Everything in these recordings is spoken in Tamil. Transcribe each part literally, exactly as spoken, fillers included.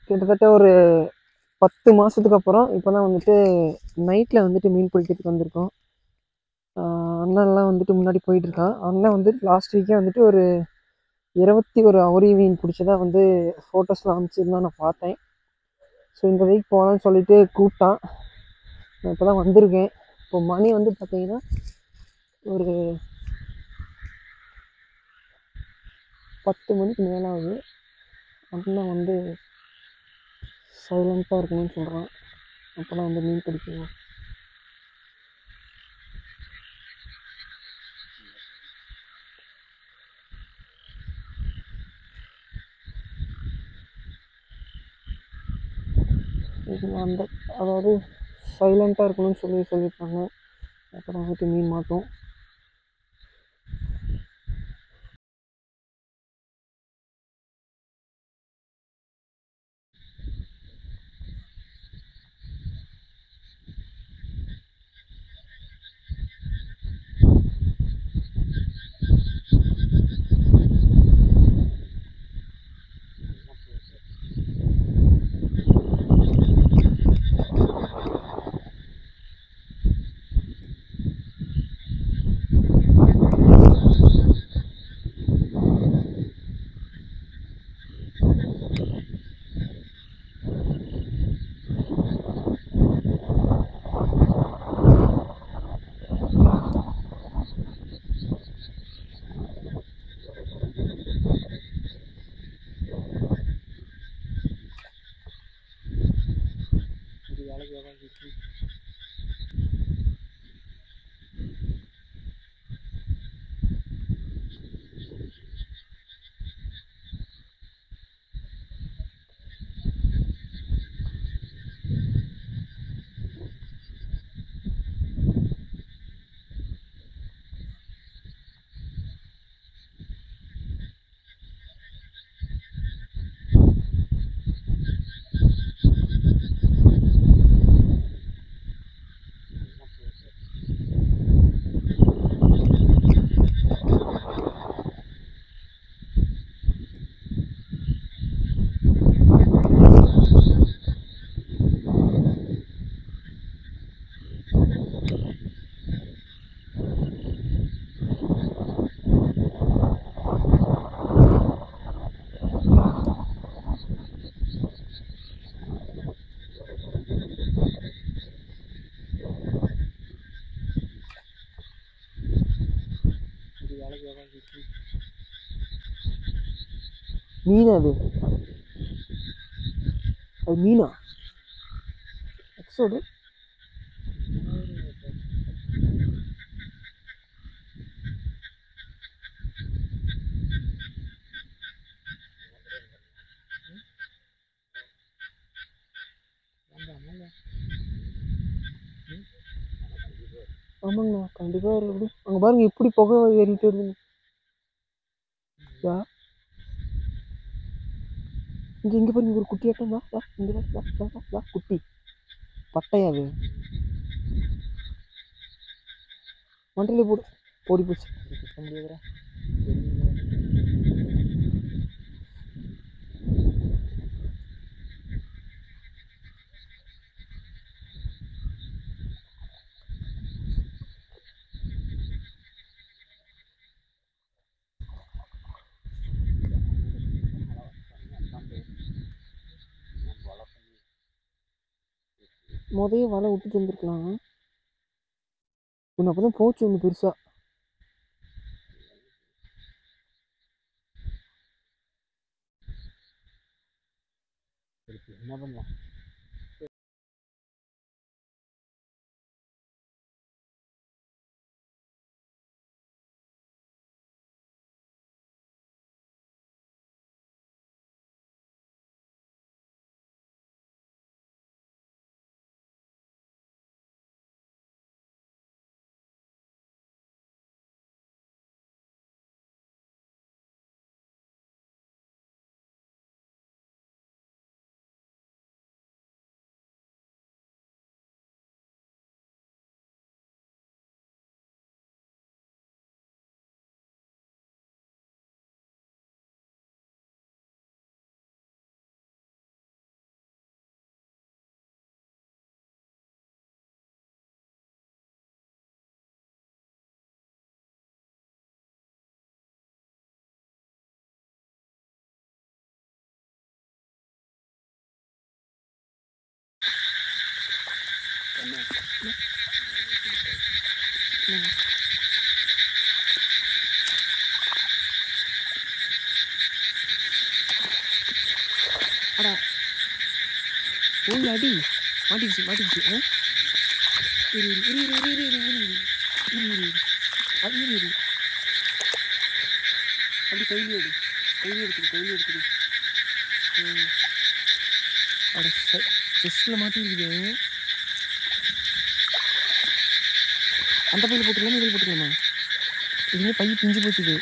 கிட்டத்தட்ட ஒரு பத்து மாதத்துக்கு அப்புறம் இப்போ தான் வந்துட்டு நைட்டில் வந்துட்டு மீன் பிடிக்கிறதுக்கு வந்திருக்கோம். அண்ணன்லாம் வந்துட்டு முன்னாடி போயிட்டுருக்கான். அண்ணன் வந்து லாஸ்ட் வீக்கே வந்துட்டு ஒரு இருபத்தி ஒரு அவுரி மீன் பிடிச்சதா வந்து ஃபோட்டோஸ்லாம் அனுப்பிச்சிருந்தான், நான் பார்த்தேன். ஸோ இந்த வீக் போகலான்னு சொல்லிட்டு கூப்பிட்டான். நான் இப்போ தான் வந்திருக்கேன். இப்போ மணி வந்து பார்த்தீங்கன்னா ஒரு பத்து மணிக்கு மேலே ஆகுது. அண்ணன் வந்து சைலண்ட்டாக இருக்கணும்னு சொல்கிறான். அப்போ தான் வந்து மீன் பிடிக்கணும். அந்த அதாவது சைலண்ட்டாக இருக்கணும்னு சொல்லி சொல்லியிருக்காங்க. அப்புறம் வந்துட்டு மீன் மாட்டோம். மீனா அது அது மீனா எக்ஸோடு ஆமாங்கண்ணா, கண்டிப்பாக எப்படி அங்கே பாருங்க எப்படி புகை ஏறிட்டு இருக்குங்க. யா இங்கே இங்கே பாருங்க ஒரு குட்டி ஆட்டம் தான். இங்கே குட்டி பட்டையாது மண்டலே போடு ஓடி போச்சு. முடியாதுடா. முதல்ல வலை விட்டுட்டு வந்துருக்கலாம். ஒன்று அப்போ தான் போச்சு ஒன்று பெருசாக. என்ன பண்ணலாம்? அடா ஓய் அடி மாட்டிக்கிச்சு மாட்டிக்கிச்சு ஆ இரு இரு இரு இரு இரு இரு இரு இரு இரு அது இரு இரு அப்படி கையில் எடு கையில் எடுத்துக்கு கையில் எடுத்துக்கு அட செஸ்ட்டில் மாட்டிருக்குது அந்த பையில் போட்டுக்கலாமா இதில் போட்டுக்கலாமா இதுவே பை பிஞ்சு போச்சுது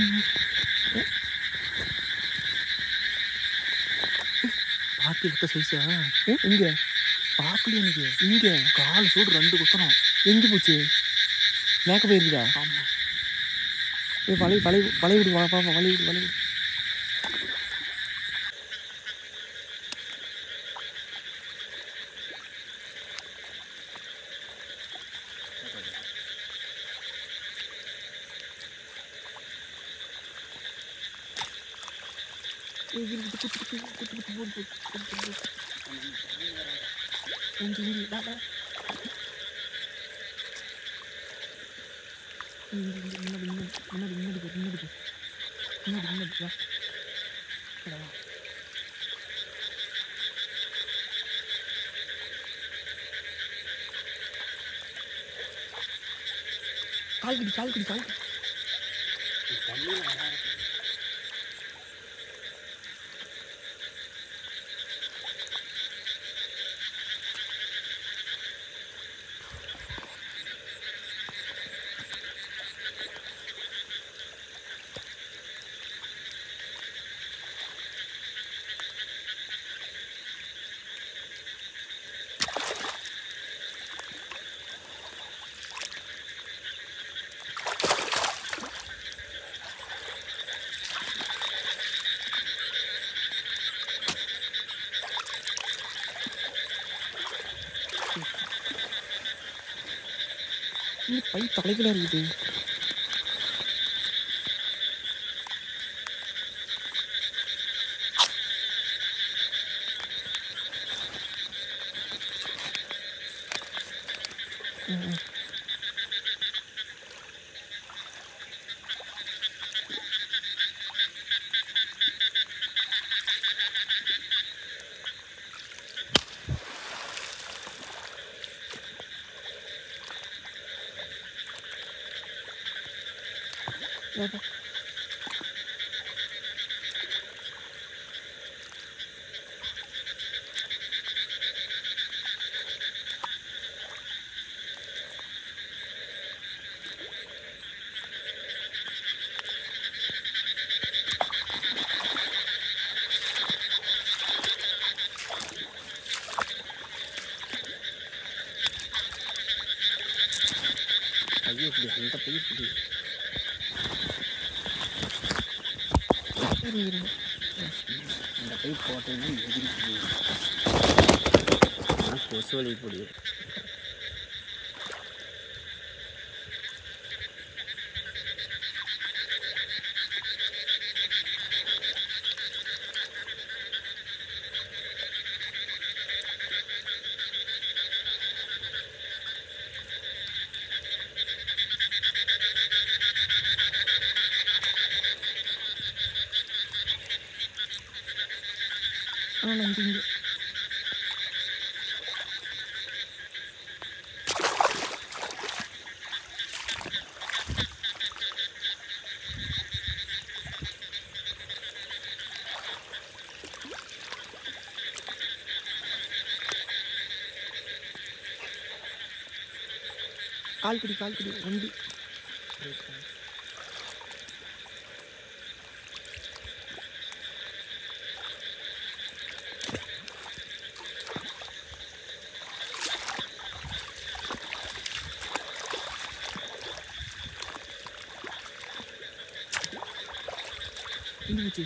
பாத்தி எடுத்த சைஸா இங்கே பார்க்கல எனக்கு இங்கே கால் சூடு ரெண்டு குத்தணும் எங்கே போச்சு மேக்க போயிருக்குதா ஆமாம் ஏ வலை வலை வலை விடு வா பாப்பா வலை விடு வலை விடு கால்கடி கால்கடி கால் பை தலைகளாக இருக்குது பைய இப்படி அந்த பைய இப்படி அந்த பை போட்டீங்கன்னா எதிர்க்கு கொசு வலி பொடி ஆனால் இங்கே இங்கே கால் பிடி கால் பிடி ரெண்டு ini lucu.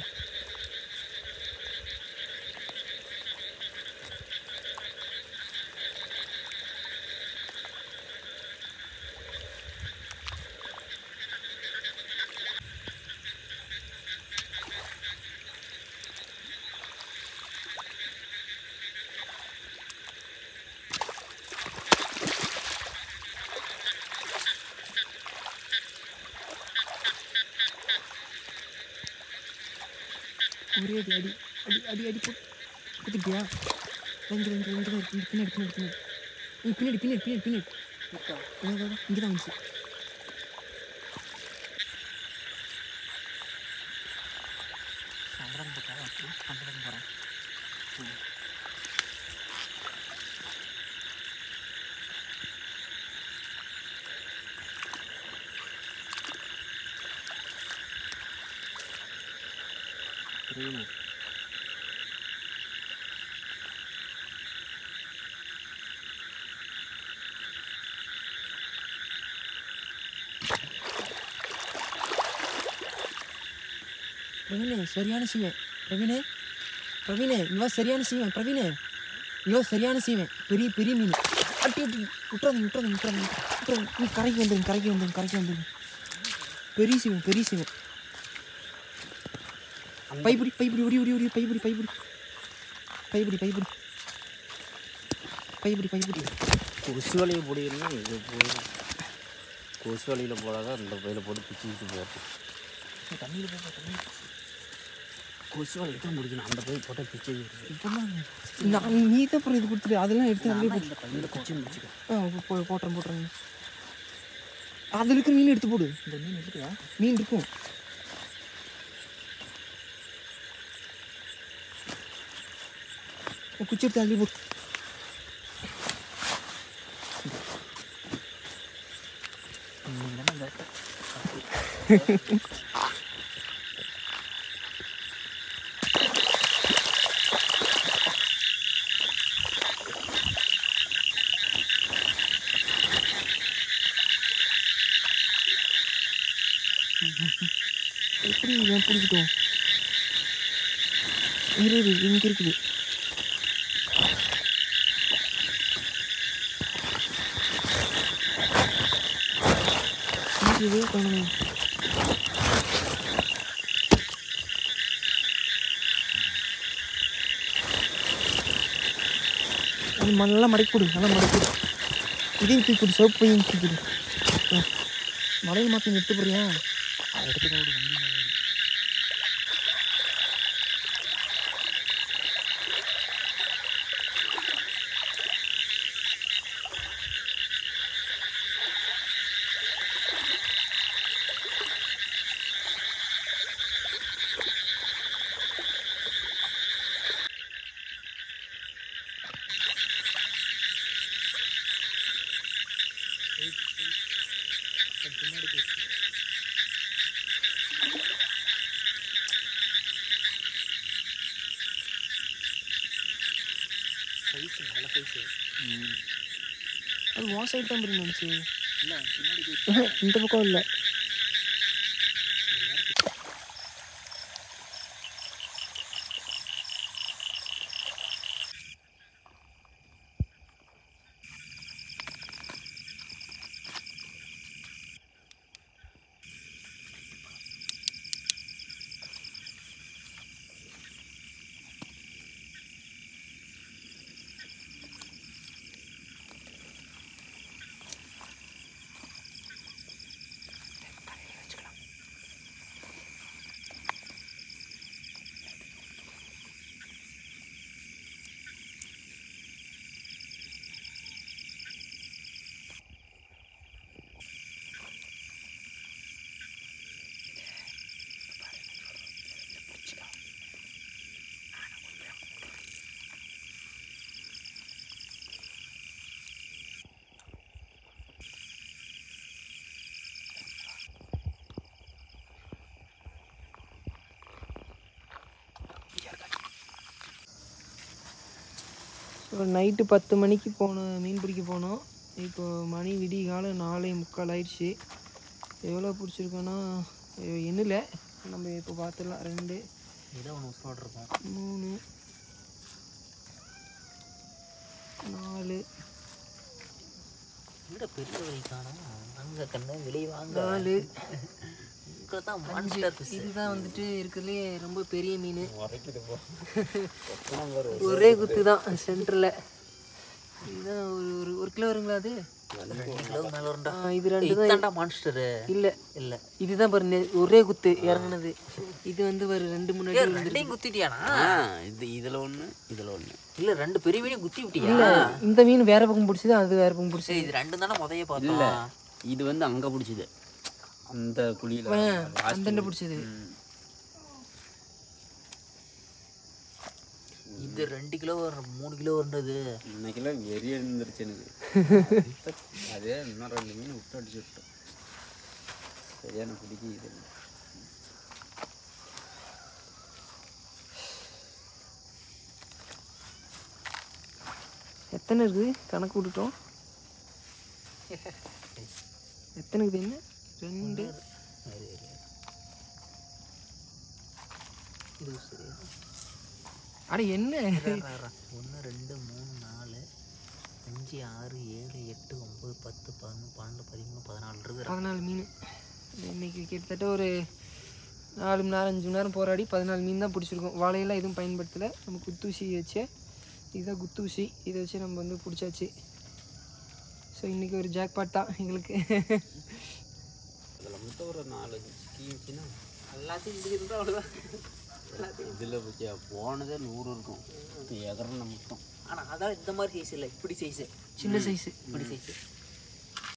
ஒரே அடி அடி அடி அடி அடி போட்டு குத்திட்டியா? ரெண்டு ரெண்டு ரெண்டு தான் இருக்கு. பின்னாடி பின்னாடி பின்னாடி நீ பின்னாடி பின்னாடி பின்னாடி பின்னாடி இங்கே தான் வந்துச்சு. போகிறேன் பிரவீனே சரியான செய்வேன். பிரவீனே பிரவீனே இவா சரியான செய்வேன். பிரவீனே இவா சரியான செய்வேன். பெரிய பெரிய மீன் அட்டி அட்டி விட்டுறாதீங்க விட்டுறாதீங்க விட்டுறாதீங்க விட்டுறாதீங்க. நீ கரைக்கு வந்துடுங்க கரைக்கு வந்துடுங்க கரைக்கு வந்துடுங்க. பெரிய செய்வேன் பெரிய செய்வேன். பைப்பிடி பைப்பிடி உரி உரி உரி பைப்பிடி பைப்பிடி பைப்பிடி பைப்பிடி பைப்பிடி பைப்பிடி கொசு வலையை போடுவீங்கன்னா இது போதும். கொசு வலையில் போடாதான் ரெண்டு பையில் போட்டு பிச்சு பிச்சு போட்டோம். தண்ணியில் போட்டா தண்ணி கொசு வலையை தான் முடிக்கணும். அந்த பை போட்டால் பிச்சு இப்போதான் நான் நீ தான் அப்புறம் இது கொடுத்துட்டு அதெல்லாம் எடுத்து அப்படியே இந்த பையில் பிச்சு முடிச்சுக்கோ. ஆ போ போட்டுறேன் போட்டுறேங்க. அதில் இருக்கிற மீன் எடுத்து போடு. இந்த மீன் இருக்குதா? மீன் இருக்கும். குச்சி எடுத்து அள்ளி போட்டு எப்படி ஏன் பிடிக்கிட்டோம்? இரு இங்கே இருக்குது. இது காணும். அது நல்லா மடக்கி கொடு நல்லா மடக்கி கொடு. இதையும் தூக்கி கொடு. சோப்பு பையும் தூக்கி கொடு. மலையில் மாற்றி எடுத்து போறியா? அதை எடுத்து போடு. வண்டி சைஸ் நல்ல சைஸு. அது உன் சைடு தான் இருந்துச்சு. இல்லை பின்னாடி இந்த பக்கம் இல்லை. ஒரு நைட்டு பத்து மணிக்கு போனோம் மீன் பிடிக்க போனோம். இப்போ மணி விடிய காலம் நாலே முக்கால் ஆயிடுச்சு. எவ்வளோ பிடிச்சிருக்கோன்னா எண்ணில் நம்ம இப்போ பார்த்துடலாம். ரெண்டு இதான் ஒன்று போட்டிருக்கோம். மூணு நாலு விட பெரிய வரைக்கான அங்கே கண்ண வெளியே வாங்க நாலு தான் அஞ்சு. இதுதான் வந்துட்டு இருக்கிறதுலே ரொம்ப பெரிய மீன். ஒரே குத்து தான் சென்டரில். இதுதான் ஒரு ஒரு ஒரு கிலோ வருங்களா அது? ரெண்டு கிலோ மேலே வரும்டா. ஆ, இது ரெண்டு தான். இதாண்டா மான்ஸ்டரு. இல்லை இல்லை இதுதான் பாரு நெ- ஒரே குத்து இறங்குனது. இது வந்து ஒரு ரெண்டு முன்னாடி ரெண்டையும் குத்திட்டியாண்ணா? இது இதில் ஒன்று இதில் ஒன்று. இல்லை ரெண்டு பெரிய மீனையும் குத்தி விட்டியா? இல்லை இந்த மீன் வேற பக்கம் பிடிச்சது, அது வேற பக்கம் பிடிச்சது. சரி, இது ரெண்டு தானே முதைய இல்லை பார்த்தோம். இது வந்து அங்கே பிடிச்சிது, அந்த குழியில் அந்த பிடிச்சது. இது ரெண்டு கிலோ வரும், மூணு கிலோ வருது. இன்னைக்கெல்லாம் வெறி எழுந்துருச்சு எனக்கு. அதே இன்னும் ரெண்டு மீன் விட்டு அடிச்சு விட்டோம். சரியான பிடிக்க இது எத்தனை இருக்குது கணக்கு விட்டுட்டோம். எத்தனை இருக்குது? என்ன ரெண்டு இது சரி. அட என்ன ஒன்று ரெண்டு மூணு நாலு அஞ்சு ஆறு ஏழு எட்டு ஒம்பது பத்து பதினொன்று பன்னெண்டு பதிமூணு பதினாலு இருக்குது. பதினாலு மீன். இன்னைக்கு கிட்டத்தட்ட ஒரு நாலு மணி நேரம் அஞ்சு மணி நேரம் போராடி பதினாலு மீன் தான் பிடிச்சிருக்கோம். வாழையெல்லாம் எதுவும் பயன்படுத்தலை. நம்ம குத்தூசி வச்சு, இதுதான் குத்தூசி, இதை வச்சு நம்ம வந்து பிடிச்சாச்சு. ஸோ இன்றைக்கி ஒரு ஜாக்பாட் தான் எங்களுக்கு. அதில் மட்டும் ஒரு நாலஞ்சு கீழ்ச்சின்னா எல்லாத்தையும் பிடிச்சிருந்தா அவ்வளோதான். இதில் பற்றியா போனதே நூறு இருக்கும். இப்போ எகரணும் மட்டும். ஆனால் அதான் இந்த மாதிரி சைஸ் இல்லை, இப்படி சைஸு, சின்ன சைஸு. இப்படி சைஸு.